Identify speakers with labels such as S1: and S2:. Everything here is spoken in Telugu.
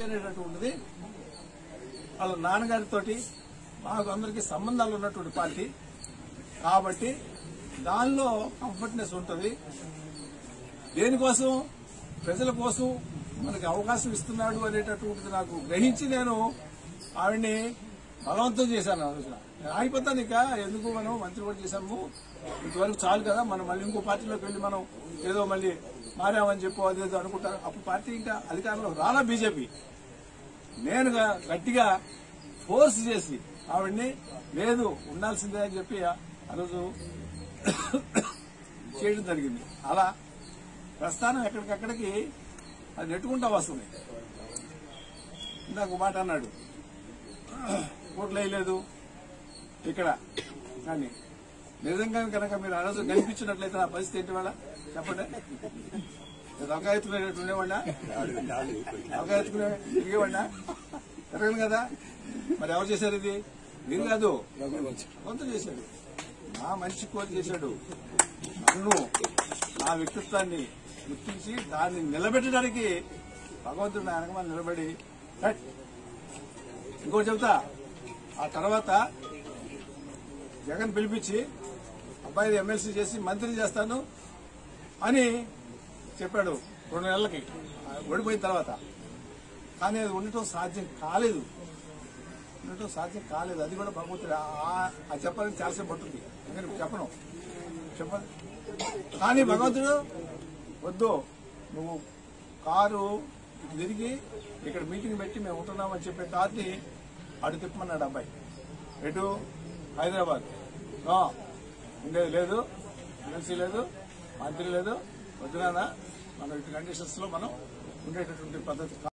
S1: అనేటటువంటిది వాళ్ళ నాన్నగారితోటి మాకు అందరికీ సంబంధాలు ఉన్నటువంటి పార్టీ కాబట్టి దానిలో కంఫర్ట్నెస్ ఉంటుంది. దేనికోసం ప్రజల కోసం మనకి అవకాశం ఇస్తున్నాడు అనేటటువంటిది నాకు గ్రహించి నేను ఆవిడ్ని బలవంతం చేశాను. ఆలోచన ఆగిపోతాను, ఇక ఎందుకు మనం మంత్రి కూడా చేశాము, ఇంతవరకు చాలు కదా, మనం మళ్ళీ ఇంకో పార్టీలోకి వెళ్లి మనం ఏదో మళ్ళీ మారామని చెప్పు అదేదో అనుకుంటారు. అప్పుడు పార్టీ ఇంకా అధికారంలో రాలా బీజేపీ. నేను గట్టిగా ఫోర్స్ చేసి ఆవిడ్ని లేదు ఉండాల్సిందే అని చెప్పి ఆ రోజు చేయడం జరిగింది. అలా ప్రస్థానం ఎక్కడికక్కడికి అది నెట్టుకుంటా వస్తుంది. ఇందాక మాట అన్నాడు, ఓట్లు వేయలేదు ఇక్కడ, కానీ నిజంగా కనుక మీరు ఆ రోజు కనిపించినట్లయితే ఆ పరిస్థితి ఏంటి వాళ్ళ చెప్పండి. అవకాశకునేవాడినా అవకాశకునే తిరిగేవాడినా తిరగను కదా. మరి ఎవరు చేశారు ఇది? మీరు కాదు, కొంత చేశాడు, నా మనిషి కోరి చేశాడు. నన్ను నా వ్యక్తిత్వాన్ని గుర్తించి దాన్ని నిలబెట్టడానికి భగవంతుడు నా వెనకమని నిలబడి ఇంకోటి చెబుతా. ఆ తర్వాత జగన్ పిలిపించి అబ్బాయి ఎమ్మెల్సీ చేసి మంత్రి చేస్తాను అని చెప్పాడు 2 నెలలకి ఓడిపోయిన తర్వాత. కానీ అది ఉండటం సాధ్యం కాలేదు. అది కూడా భగవంతుడు అది చెప్పాలని చాలాసేపు పడుతుంది. చెప్పను కానీ భగవంతుడు వద్దు, నువ్వు కారు తిరిగి ఇక్కడ మీటింగ్ పెట్టి మేము ఉంటున్నామని చెప్పే కార్ని అటు తిప్పమన్నాడు అబ్బాయి. ఎటు హైదరాబాద్ ఉండేది లేదు, ఎమ్మెల్సీ లేదు, మంత్రి లేదు, వద్దునా మనం ఇటు కండిషన్స్ లో మనం ఉండేటటువంటి పద్ధతి